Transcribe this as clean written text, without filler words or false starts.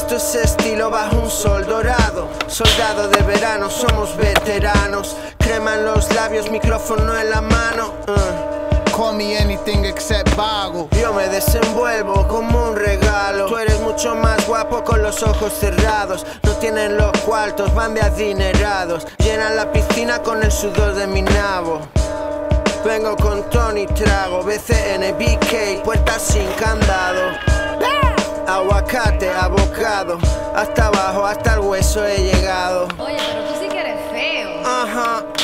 Esto es estilo bajo un sol dorado. Soldado de verano, somos veteranos. Crema en los labios, micrófono en la mano. Call me anything except vago. Yo me desenvuelvo como un regalo. Tú eres mucho más guapo con los ojos cerrados. No tienen los cuartos, van de adinerados. Llenan la piscina con el sudor de mi nabo. Vengo con Tony Trago, BCN, BK, puertas sin candado. Aguacate, abocado, hasta abajo, hasta el hueso he llegado. Oye, pero tú sí que eres feo. Ajá.